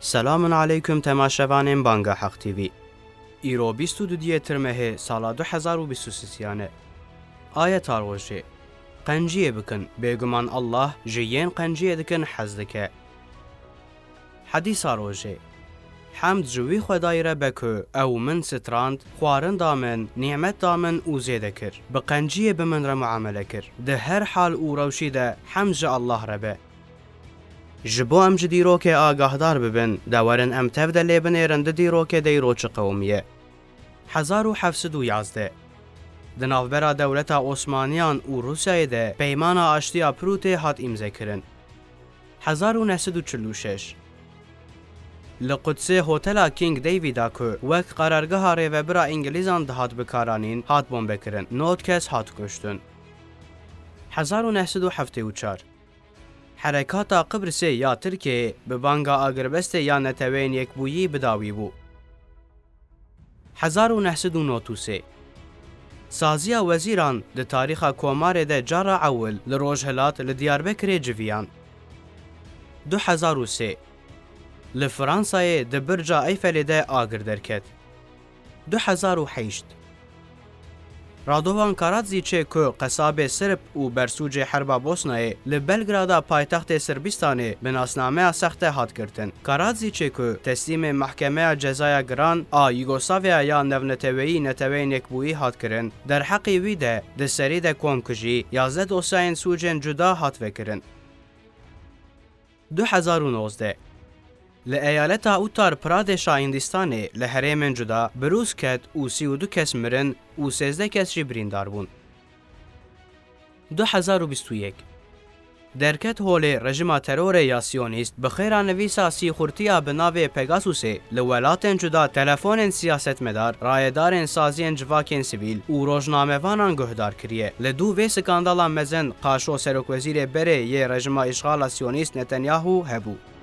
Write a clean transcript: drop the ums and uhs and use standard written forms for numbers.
سلام علیکم تماشاوان بانگا حق تیوی. ایرو 22 ترمه سال 2023 آیت آروژه قنجیه بکن بگمان الله جیین قنجیه دکن حزدکه. حدیث آروژه حمد جوی خدای را بکو او من ستراند خوارن دامن نعمت دامن او زیده کر بقنجیه بمن را معامله کر ده هر حال او روشی ده حمد الله را به جبو ام جدیرو که آگاهدار ببن دورن ام تفده لیبن ایرند دیرو که دیرو چه قومیه 1711 دنافبرا دولتا عثمانیان و روسیه ده پیمان آشتیا پروته هات امضا کرن 1946 لقدسه هتل کینگ دیویدا که وقت قرارگاه ریوبرا انگلیزان دهات بکارانین هات بمب کرن 9 کس هات کشتن 1974 حرکات قبرس یا ترکیه به بانگا آگربست یا نتوین یک بویی بداوی بو 1993 سازیا وزیران ده تاریخ کومار ده جارا اول لروج هلات لدیاربکر جویان 2003 لفرانسای ده برجا ایفل ده آگر درکت 2008 رادوان کاراتزی چه که قصاب سرب و برسوج حرب بوسنای لبلگرادا پایتخت سربستانه به ناسنامه سخت هات کردن. کاراتزی چه که تسلیم محکمه جزای گران یوگسلاویا یا نونتوی نتوین یک بویی هات کردن در حقی ویده ده سری ده کوم کجی 11 دوساین سوجن جدا هات وکرن. 2019 لایالتا اوتار پرادش هندستانه لحریم جدا بروز کت و 32 کس مرن و 13 کس جی بریندار بون. 2021 درکت هول رژیم ترور یا سیونیست بخیر نویسا سی خورتیا بناوی پگاسوسه لولاتن جدا تلفون سیاست مدار رایدارن سازین جواکین سیویل و روزنامه وانان گهدار کریه لدو وی سکاندالا مزن قاشو سرک وزیر بره یه رژیم اشغال سیونیست نتانیاهو هبو.